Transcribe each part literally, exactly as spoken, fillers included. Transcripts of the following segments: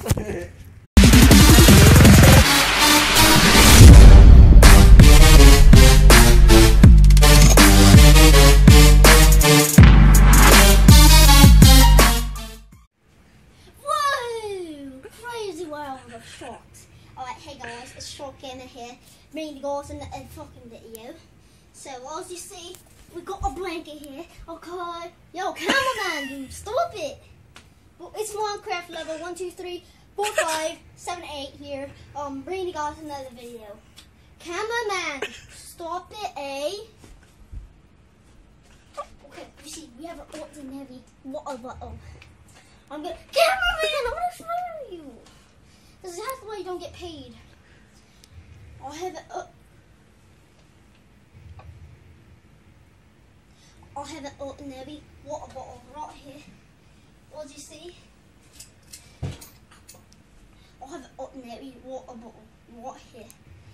Shorts. Alright, hey guys, it's Short Gamer here, bringing you guys in a fucking video. So, as you see, we got a blanket here. Okay, yo, cameraman, dude, stop it. Well, it's Minecraft level one, two, three, four, five, seven, eight here. Um, bringing you guys another video. Cameraman, stop it, eh? Okay, you see, we have an ordinary water bottle. I'm gonna, cameraman, I want to show you. This is half why you don't get paid. I'll have it up. I'll have an ordinary water bottle right here. What do you see? I'll have an ordinary water bottle right here.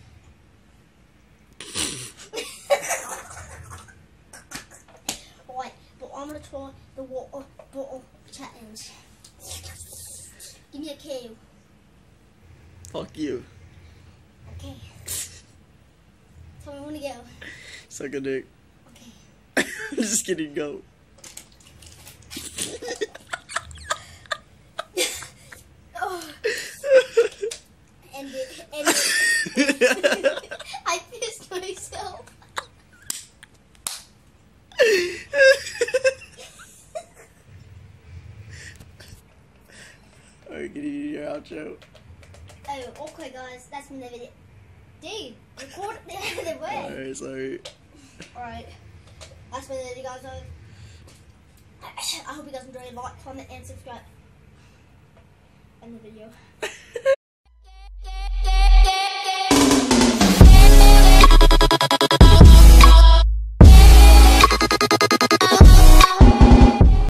Right, but I'm gonna try the water bottle challenge. Give me a K. Fuck you. Okay. Tell me when to go. Suck a dick. Okay. I'm just kidding, go. Oh. End it. End it. I pissed myself. Alright, can you do your outro? Oh, okay guys, that's my video. Dude, record it the other way. Alright, sorry. Alright, that's my video guys. I hope you guys enjoyed. Like, comment, and subscribe. End the video.